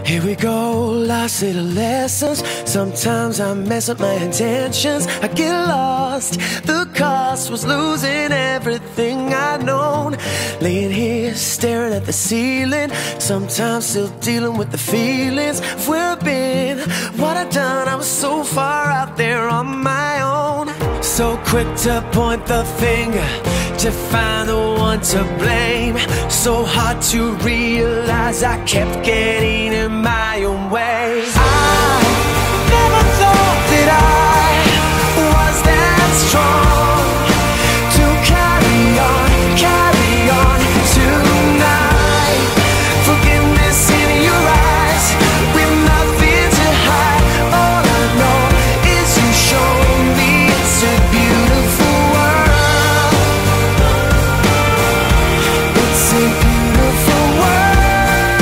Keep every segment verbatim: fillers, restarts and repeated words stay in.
Here we go, lost little lessons. Sometimes I mess up my intentions. I get lost. The cost was losing everything I'd known. Laying here, staring at the ceiling. Sometimes still dealing with the feelings of where I've been, what I've done. I was so far out there on my own. So quick to point the finger, to find the one to blame. So hard to realize I kept getting in my own way. I never thought that I was that strong to carry on, carry on tonight. Forgiveness in your eyes, with nothing to hide. All I know is you show me it's a beautiful world. It's a beautiful world.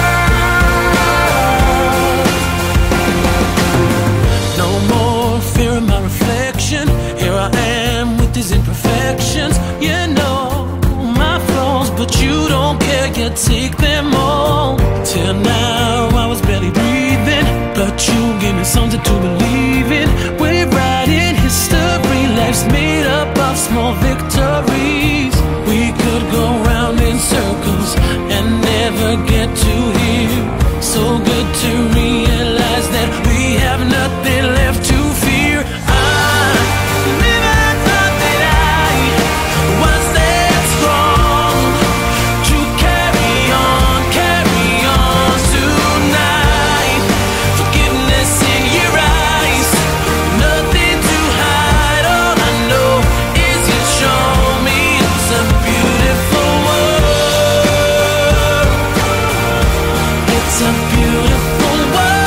No more fear of my reflection. Here I am with these imperfections. You know my flaws, but you don't care, you take them all. Till now I was barely breathing, but you gave me something to believe in. We're writing history, life's made up of small victories. We could go round in circles and never get to here. So good to realize that we have nothing left to fear. I never thought that I was that strong to carry on, carry on tonight. Forgiveness in your eyes, nothing to hide. All I know is you show me it's a beautiful world. It's a beautiful world.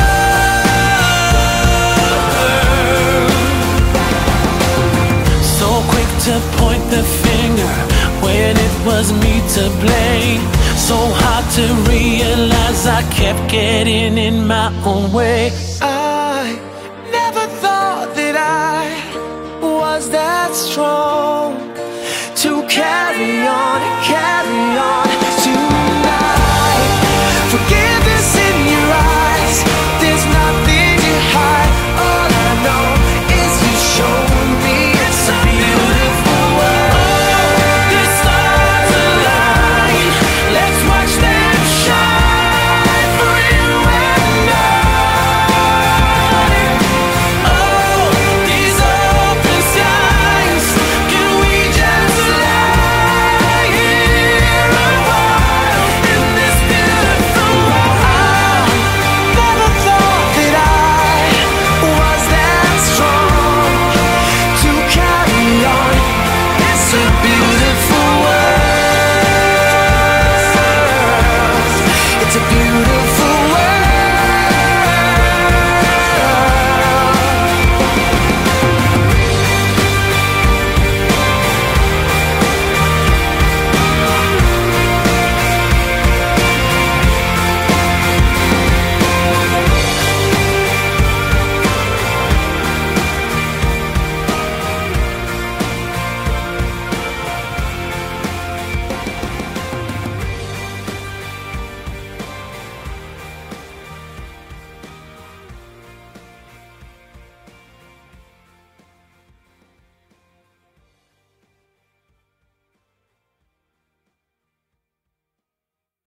So quick to point the finger when it was me to blame. So hard to realize I kept getting in my own way. I never thought that I was that strong to carry on, carry on.